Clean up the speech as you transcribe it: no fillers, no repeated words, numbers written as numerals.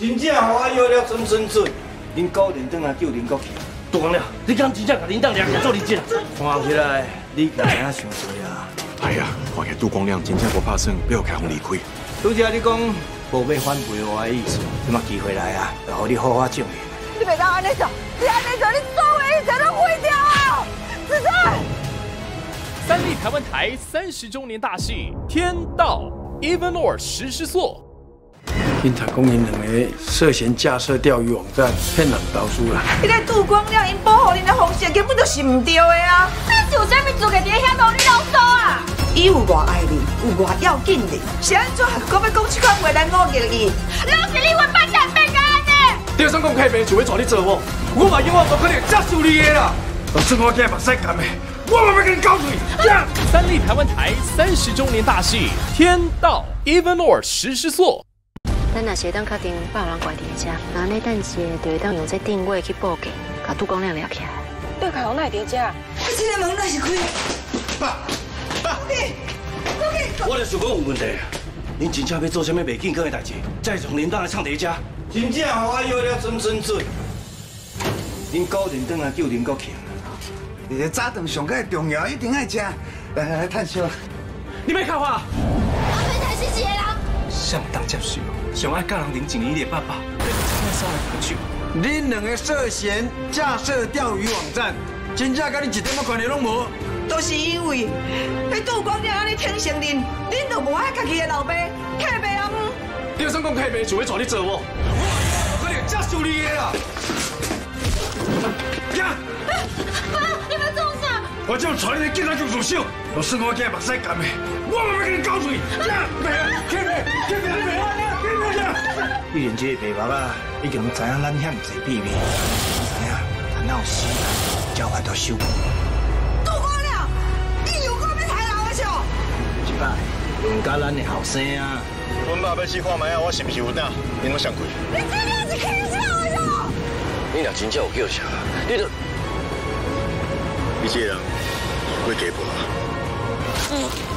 真正互我摇了真真准，恁高连转来救恁国去。杜光亮，你敢真正甲领导抓起来做认真？看起来你可能想多啊。 哎呀，看起杜光亮真正无拍算要开放离开。 拄则你讲无要反背我的意思，即马机会来啊，就互你好好证明。 你袂当安尼做，你安尼做，你所有一切都毁掉啊！子珊。 三立台湾台30周年大戏《天道》，Evanor 实施所。 因他讲因两个涉嫌架设钓鱼网站，骗人投诉啦。 你个杜光亮，因保护恁的方式根本就是唔对的啊！你是有啥物资格伫遐同你啰嗦啊？伊有偌爱你，有偌要紧你，是安怎还搁要讲这款话来误解伊？拢是你混蛋蛋变个安尼！ 第三讲开明就要带你做我，我嘛永远不可能接受你的啦。就算我今目屎干的，我嘛要跟你交税。 三立台湾台30周年大戏《天道》，Evanor 实施所。 咱若是当确定别人怪伫遮，那安尼等时就会当用这定位去报警，把杜光亮抓起来。 对开红奈伫遮，你这个门哪是开？爸， 我就想讲有问题啊！恁真正要做啥物袂健康的代志，再从领导来唱第一只，真正互我摇了真真准。恁高连转来救恁国去。 你的早顿上个重要，一定爱食。来探烧。 你别靠我！ 阿飞才是一个人。 上当接受，上爱教人领钱你的爸爸， 恁两个涉嫌架设钓鱼网站，真正甲你一点仔关系拢无。 都是因为迄杜光亮安尼挺承认，恁就无爱家己的老爸退白啊！ 第三讲开明就要带你做我，我可能接受你的啦。呀！ 你们做啥？ 我叫传你进来就入手，就算我今目屎干的，我嘛要跟你交税。呀！开明， 你连这个白目啊，已经知影咱遐唔济秘密，知影他闹死，交法都收。 杜光亮，你有够要杀人的笑！ 一摆用甲咱的后生啊！ 阮爸要去看卖啊，我是不是有胆？恁拢上贵？ 你真正是气死我了！ 你若真正有叫啥，你就你这个人会给我。